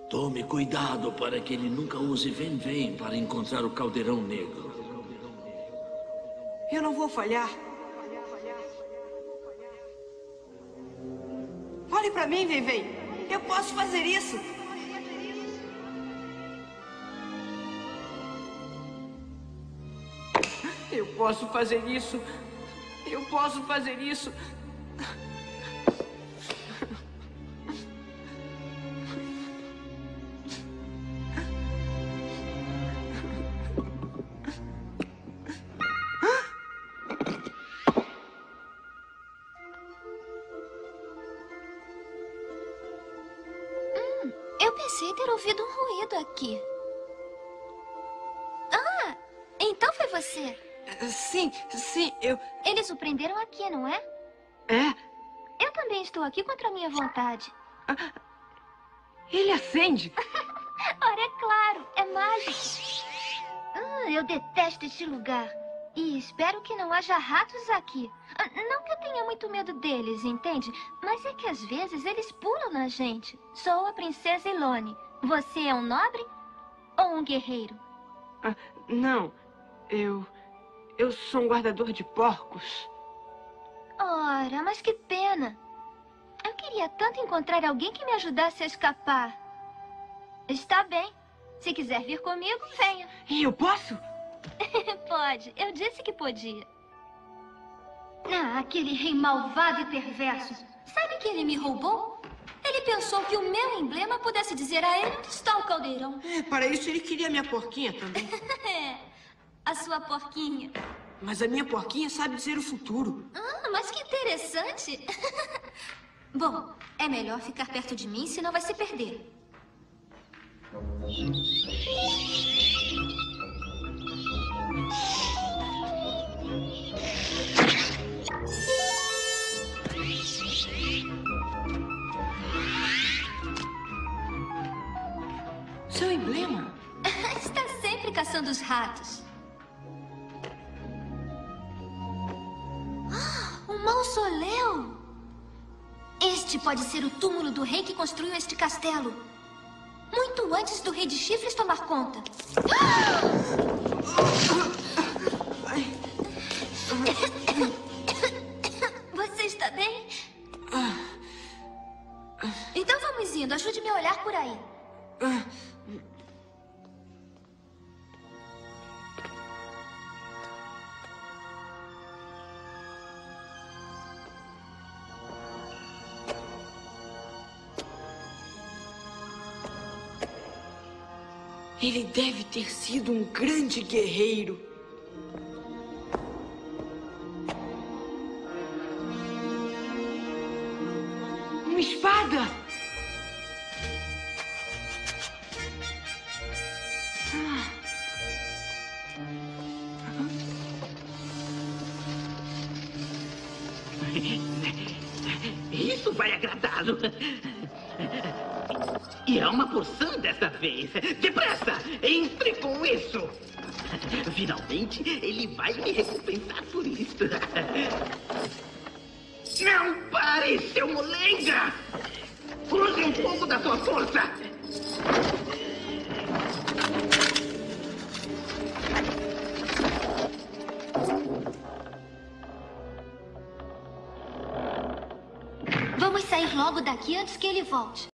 Tome cuidado para que ele nunca use Vem-Vem para encontrar o Caldeirão Negro. Eu não vou falhar. Olhe pra mim, Vem-Vem. Eu posso fazer isso. Eu posso fazer isso. Eu posso fazer isso. Eu pensei ter ouvido um ruído aqui. Ah, então foi você. Sim, eu... Eles o prenderam aqui, não é? É? Eu também estou aqui contra a minha vontade. Ele acende. Ora, é claro, é mágico. Eu detesto este lugar. E espero que não haja ratos aqui. Não que eu tenha muito medo deles, entende? Mas é que às vezes eles pulam na gente. Sou a princesa Ilone. Você é um nobre ou um guerreiro? Não, eu sou um guardador de porcos. Ora, mas que pena. Eu queria tanto encontrar alguém que me ajudasse a escapar. Está bem. Se quiser vir comigo, venha. E eu posso? Pode. Eu disse que podia. Aquele rei malvado e perverso. Sabe que ele me roubou? Ele pensou que o meu emblema pudesse dizer a ele onde está o caldeirão. Para isso ele queria minha porquinha também. A sua porquinha. Mas a minha porquinha sabe dizer o futuro. Mas que interessante. Bom, é melhor ficar perto de mim, senão vai se perder. Seu emblema? Está sempre caçando os ratos. Um mausoléu! Este pode ser o túmulo do rei que construiu este castelo. Muito antes do rei de chifres tomar conta. Você está bem? Então vamos indo. Ajude-me a olhar por aí. Ele deve ter sido um grande guerreiro. Uma espada! Isso vai agradá-lo. E é uma poção desta vez. Depressa! Entre com isso! Finalmente, ele vai me recompensar por isso. Não pare, seu molenga! Use um pouco da sua força! Vamos sair logo daqui antes que ele volte.